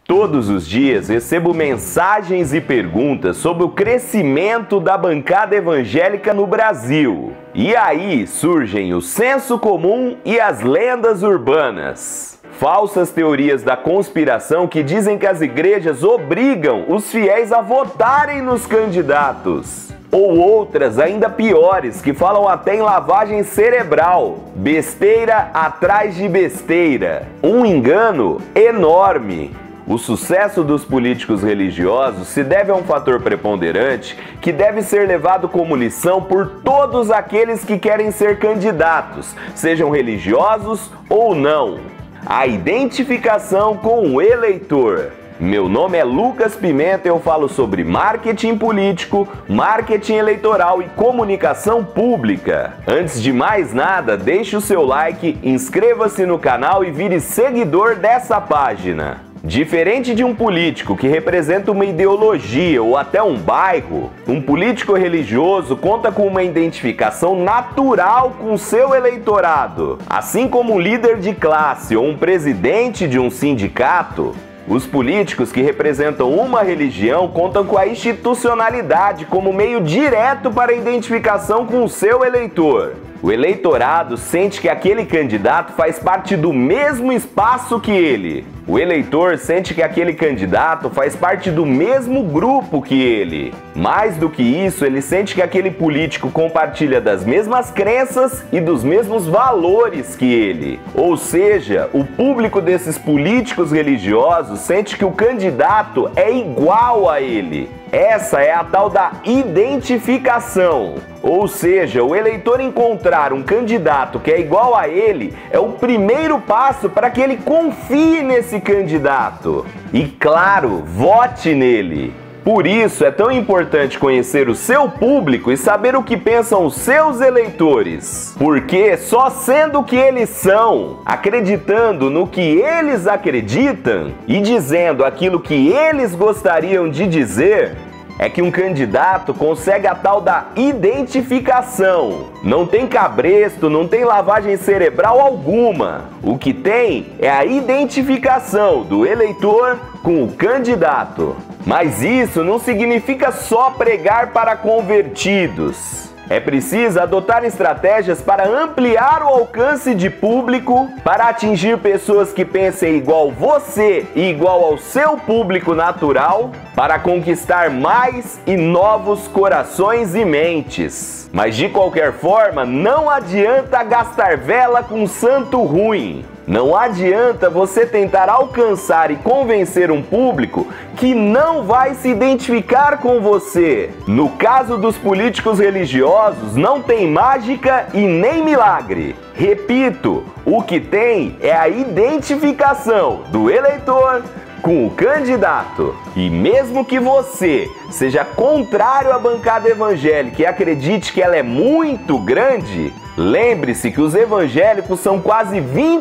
Todos os dias recebo mensagens e perguntas sobre o crescimento da bancada evangélica no Brasil. E aí surgem o senso comum e as lendas urbanas. Falsas teorias da conspiração que dizem que as igrejas obrigam os fiéis a votarem nos candidatos. Ou outras ainda piores, que falam até em lavagem cerebral. Besteira atrás de besteira. Um engano enorme. O sucesso dos políticos religiosos se deve a um fator preponderante que deve ser levado como lição por todos aqueles que querem ser candidatos, sejam religiosos ou não. A identificação com o eleitor. Meu nome é Lucas Pimenta e eu falo sobre marketing político, marketing eleitoral e comunicação pública. Antes de mais nada, deixe o seu like, inscreva-se no canal e vire seguidor dessa página. Diferente de um político que representa uma ideologia ou até um bairro, um político religioso conta com uma identificação natural com seu eleitorado. Assim como um líder de classe ou um presidente de um sindicato, os políticos que representam uma religião contam com a institucionalidade como meio direto para a identificação com o seu eleitor. O eleitorado sente que aquele candidato faz parte do mesmo espaço que ele. O eleitor sente que aquele candidato faz parte do mesmo grupo que ele. Mais do que isso, ele sente que aquele político compartilha das mesmas crenças e dos mesmos valores que ele. Ou seja, o público desses políticos religiosos sente que o candidato é igual a ele. Essa é a tal da identificação. Ou seja, o eleitor encontrar um candidato que é igual a ele é o primeiro passo para que ele confie nesse candidato. E claro, vote nele. Por isso é tão importante conhecer o seu público e saber o que pensam os seus eleitores. Porque só sendo o que eles são, acreditando no que eles acreditam e dizendo aquilo que eles gostariam de dizer, é que um candidato consegue a tal da identificação. Não tem cabresto, não tem lavagem cerebral alguma. O que tem é a identificação do eleitor com o candidato. Mas isso não significa só pregar para convertidos. É preciso adotar estratégias para ampliar o alcance de público, para atingir pessoas que pensem igual você e igual ao seu público natural, para conquistar mais e novos corações e mentes. Mas de qualquer forma, não adianta gastar vela com santo ruim. Não adianta você tentar alcançar e convencer um público que não vai se identificar com você. No caso dos políticos religiosos, não tem mágica e nem milagre. Repito, o que tem é a identificação do eleitor com o candidato. E mesmo que você seja contrário à bancada evangélica e acredite que ela é muito grande, lembre-se que os evangélicos são quase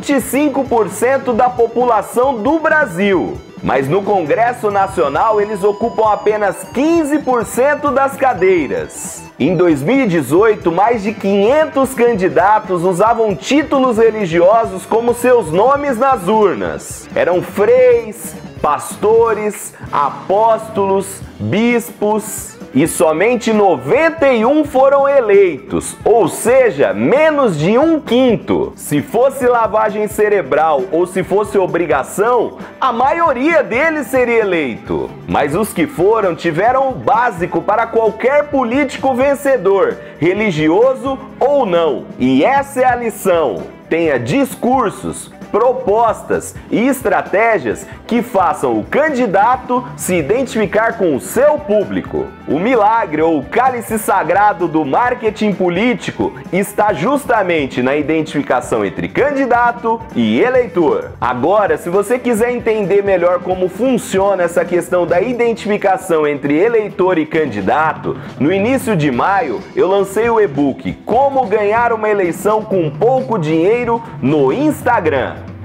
25% da população do Brasil. Mas no Congresso Nacional eles ocupam apenas 15% das cadeiras. Em 2018, mais de 500 candidatos usavam títulos religiosos como seus nomes nas urnas. Eram freis, pastores, apóstolos, bispos, e somente 91 foram eleitos, ou seja, menos de 1/5. Se fosse lavagem cerebral ou se fosse obrigação, a maioria deles seria eleito. Mas os que foram tiveram o básico para qualquer político vencedor, religioso ou não. E essa é a lição: tenha discursos, propostas e estratégias que façam o candidato se identificar com o seu público. O milagre ou o cálice sagrado do marketing político está justamente na identificação entre candidato e eleitor. Agora, se você quiser entender melhor como funciona essa questão da identificação entre eleitor e candidato, no início de maio eu lancei o e-book Como Ganhar uma Eleição com Pouco Dinheiro no Instagram.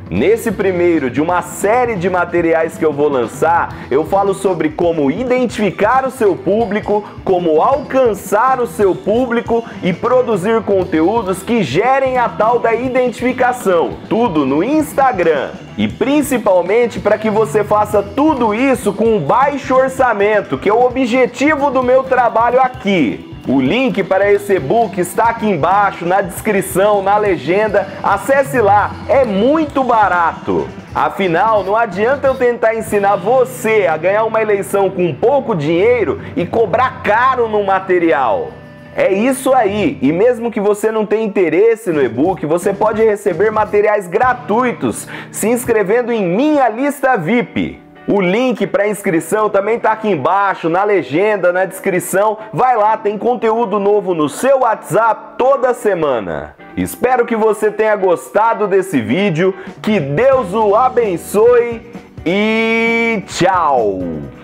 Nesse primeiro de uma série de materiais que eu vou lançar, eu falo sobre como identificar o seu público, como alcançar o seu público e produzir conteúdos que gerem a tal da identificação, tudo no Instagram. E principalmente para que você faça tudo isso com um baixo orçamento, que é o objetivo do meu trabalho aqui. O link para esse e-book está aqui embaixo, na descrição, na legenda. Acesse lá, é muito barato. Afinal, não adianta eu tentar ensinar você a ganhar uma eleição com pouco dinheiro e cobrar caro no material. É isso aí, e mesmo que você não tenha interesse no e-book, você pode receber materiais gratuitos se inscrevendo em minha lista VIP. O link para inscrição também está aqui embaixo, na legenda, na descrição. Vai lá, tem conteúdo novo no seu WhatsApp toda semana. Espero que você tenha gostado desse vídeo, que Deus o abençoe e tchau!